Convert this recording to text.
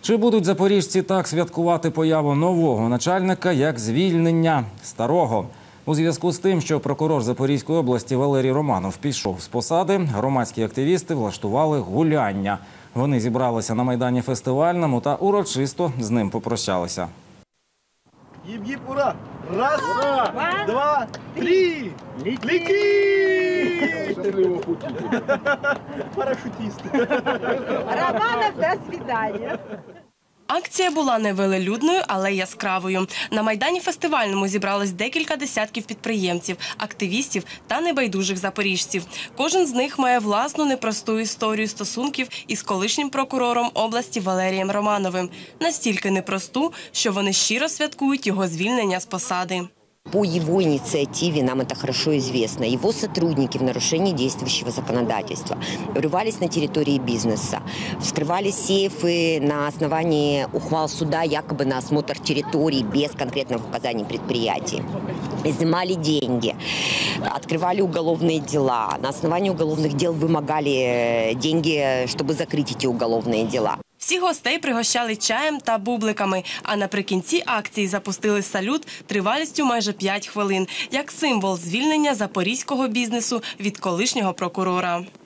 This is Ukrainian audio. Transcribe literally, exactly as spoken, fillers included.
Чи будуть запоріжці так святкувати появу нового начальника, як звільнення старого? У зв'язку з тим, що прокурор Запорізької області Валерій Романов пішов з посади, громадські активісти влаштували гуляння. Вони зібралися на Майдані Фестивальному та урочисто з ним попрощалися. Їм-їм, ура! Раз, ура! Два, три! Лети! Парашутисти. Романов, до свидания. Акція була невелелюдною, але яскравою. На Майдані Фестивальному зібралось декілька десятків підприємців, активістів та небайдужих запоріжців. Кожен з них має власну непросту історію стосунків із колишнім прокурором області Валерієм Романовим. Настільки непросту, що вони щиро святкують його звільнення з посади. По его инициативе, нам это хорошо известно, его сотрудники в нарушении действующего законодательства врывались на территории бизнеса, вскрывали сейфы на основании ухвал суда якобы на осмотр территорий без конкретных указаний предприятий, изымали деньги, открывали уголовные дела, на основании уголовных дел вымогали деньги, чтобы закрыть эти уголовные дела. Всі гостей пригощали чаєм та бубликами, а наприкінці акції запустили салют тривалістю майже п'ять хвилин, як символ звільнення запорізького бізнесу від колишнього прокурора.